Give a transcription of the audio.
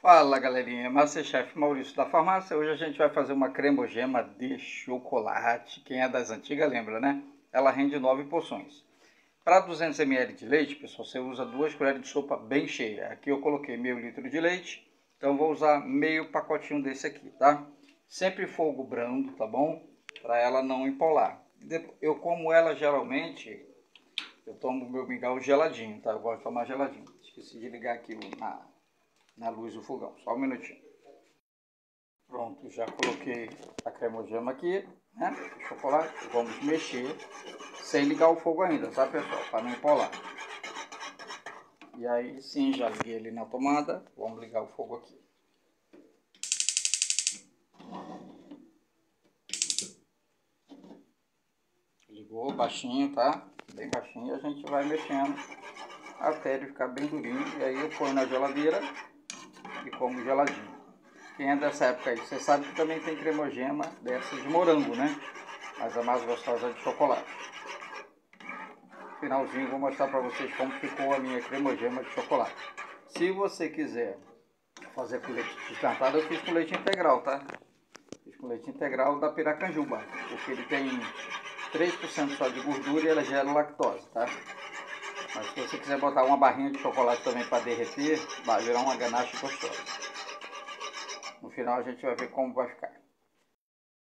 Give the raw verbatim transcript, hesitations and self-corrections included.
Fala galerinha, Masterchef Maurício da Farmácia. Hoje a gente vai fazer uma cremogema de chocolate. Quem é das antigas lembra, né? Ela rende nove porções. Para duzentos mililitros de leite, pessoal, você usa duas colheres de sopa bem cheia. Aqui eu coloquei meio litro de leite, então vou usar meio pacotinho desse aqui, tá? Sempre fogo brando, tá bom? Para ela não empolar. Eu como ela geralmente, eu tomo meu mingau geladinho, tá? Eu gosto de tomar geladinho. Esqueci de ligar aqui na... na luz do fogão, só um minutinho. Pronto, já coloquei a cremogema aqui, né, o chocolate. Vamos mexer sem ligar o fogo ainda, tá pessoal, para não empolar. E aí sim, já liguei ele na tomada, vamos ligar o fogo aqui. Ligou baixinho, tá? Bem baixinho, e a gente vai mexendo até ele ficar bem durinho. E aí eu ponho na geladeira e como geladinho. Quem é dessa época aí, você sabe que também tem cremogema dessas de morango, né? Mas a mais gostosa é de chocolate. No finalzinho vou mostrar para vocês como ficou a minha cremogema de chocolate. Se você quiser fazer com leite desnatado, eu fiz com leite integral, tá? Fiz com leite integral da Piracanjuba, porque ele tem três por cento só de gordura e ela gera lactose, tá? Mas se você quiser botar uma barrinha de chocolate também para derreter, vai virar uma ganache gostosa. No final a gente vai ver como vai ficar.